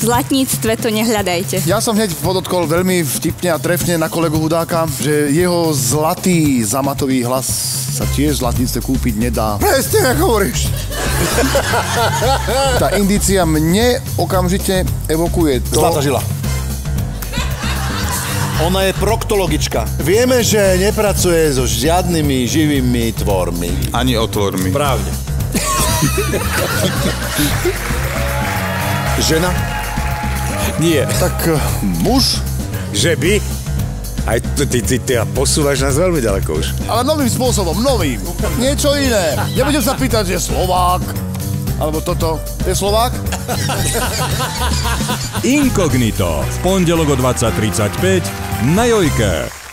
zlatníctve to nehľadajte. Ja som hneď podotkol veľmi vtipne a trefne na kolegu Hudáka, že jeho zlatý zamatový hlas sa tiež v zlatníctve kúpiť nedá. Presne, ako hovoríš. Tá indícia mne okamžite evokuje to... Zlatá žila. Ona je proktologička. Vieme, že nepracuje so žiadnymi živými tvormi. Ani otvormi. Právne. Žena? Nie. Tak muž? Že by? Aj ty posúvaš nás veľmi ďaleko už. Ale novým spôsobom, novým. Niečo iné. Nebudem sa pýtať, že Slovák. Alebo toto. Je Slovák? Inkognito. V pondelok o 20:35 na Jojke.